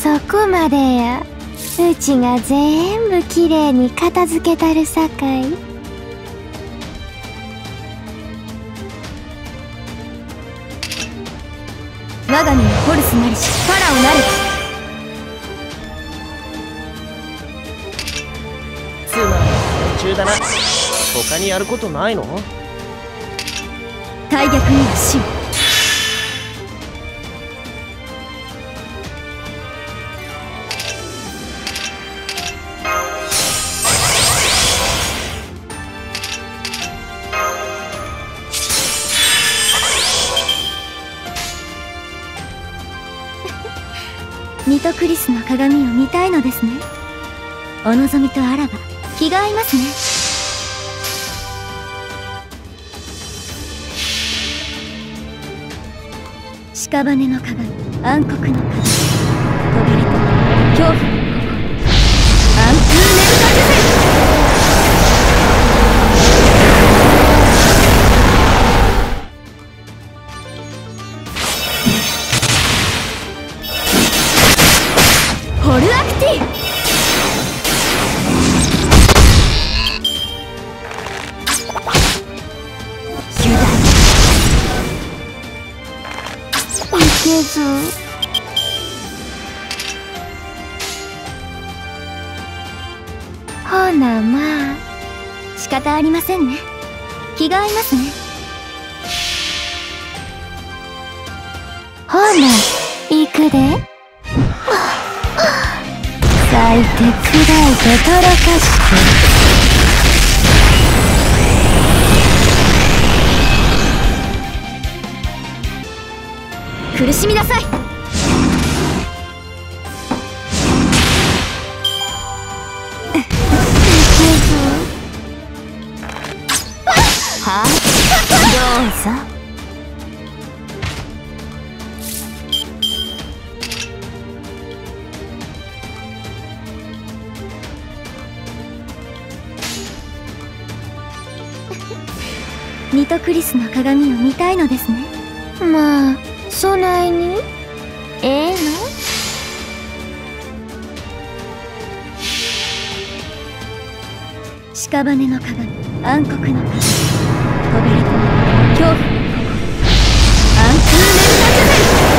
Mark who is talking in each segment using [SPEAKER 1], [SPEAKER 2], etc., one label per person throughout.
[SPEAKER 1] そこまでや。うちが全部きれいに片付けたるさかい。
[SPEAKER 2] 我が身はホルスなりしファラオなれ。
[SPEAKER 3] つまり途中だな。他にやることないの？
[SPEAKER 2] 大逆には死を。ミトクリスの鏡を見たいのですね。お望みとあらば気が合いますね。屍の鏡、暗黒の鏡、飛びれと恐怖の暗風年華ホルアクティブ。油断
[SPEAKER 1] いけず。ほなまあ
[SPEAKER 2] 仕方ありませんね。気が合いますね。
[SPEAKER 1] ほな行くで。咲いて砕いてとろか
[SPEAKER 2] して苦しみなさい。
[SPEAKER 1] はあ、どうぞ。
[SPEAKER 2] ミトクリスの鏡を見たいのですね。
[SPEAKER 1] まあそないにええの？
[SPEAKER 2] 屍の鏡、暗黒の鏡、飛びれと恐怖の暗風年華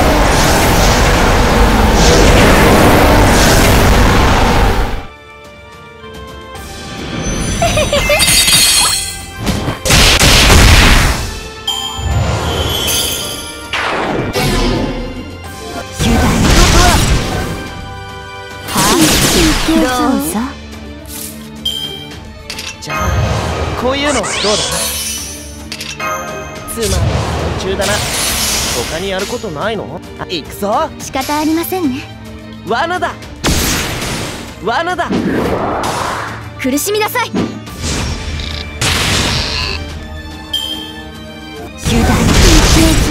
[SPEAKER 1] どうぞ。
[SPEAKER 3] じゃあこういうのどうだ？つまり途中だな。他にやることないの？行くぞ。
[SPEAKER 2] 仕方ありませんね。
[SPEAKER 3] 罠だ罠だ。
[SPEAKER 2] 苦しみなさい。
[SPEAKER 1] 油断いけず。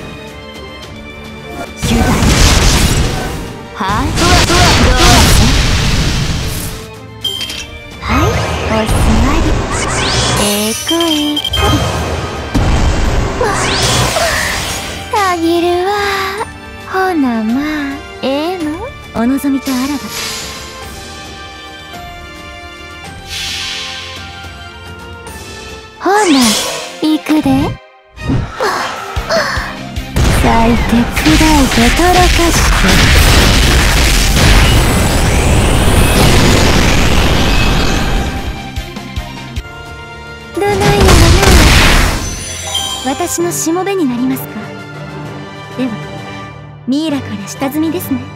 [SPEAKER 1] 油断はい。どうぞ。はい、お座り。たぎるわ。ほなまあええの？
[SPEAKER 2] お望みとあらば。
[SPEAKER 1] ほな行くで。咲いて砕いてとろかして。どないやろな。
[SPEAKER 2] 私のしもべになりますか。ではミイラから下積みですね。